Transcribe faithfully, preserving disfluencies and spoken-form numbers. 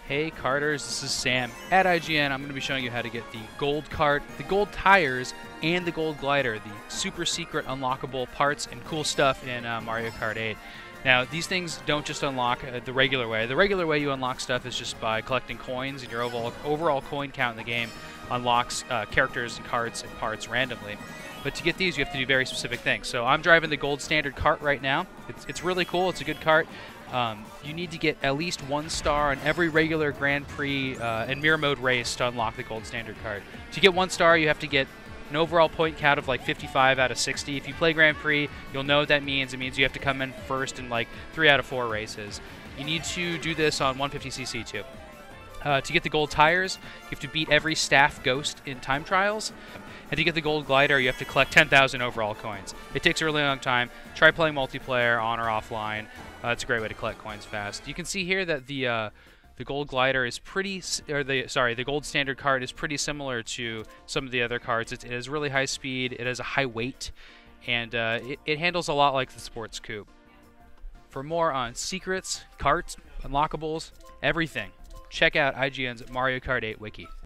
Hey Karters, this is Sam at I G N. I'm going to be showing you how to get the Gold Kart, the Gold Tires, and the Gold Glider, the super secret unlockable parts and cool stuff in uh, Mario Kart eight. Now, these things don't just unlock uh, the regular way. The regular way you unlock stuff is just by collecting coins, and your overall, overall coin count in the game unlocks uh, characters and carts and parts randomly. But to get these, you have to do very specific things. So I'm driving the Gold Standard Kart right now. It's, it's really cool. It's a good kart. Um, you need to get at least one star on every regular Grand Prix uh, and Mirror Mode race to unlock the Gold Standard Kart. To get one star, you have to get an overall point count of like fifty-five out of sixty. If you play Grand Prix, you'll know what that means. It means you have to come in first in like three out of four races. You need to do this on one fifty C C too. Uh, to get the gold tires, you have to beat every staff ghost in time trials. And to get the gold glider, you have to collect ten thousand overall coins. It takes a really long time. Try playing multiplayer on or offline. Uh, it's a great way to collect coins fast. You can see here that the uh, the gold glider is pretty, or the sorry, the gold standard kart is pretty similar to some of the other karts. It, it has really high speed. It has a high weight, and uh, it, it handles a lot like the sports coupe. For more on secrets, karts, unlockables, everything, check out I G N's Mario Kart eight wiki.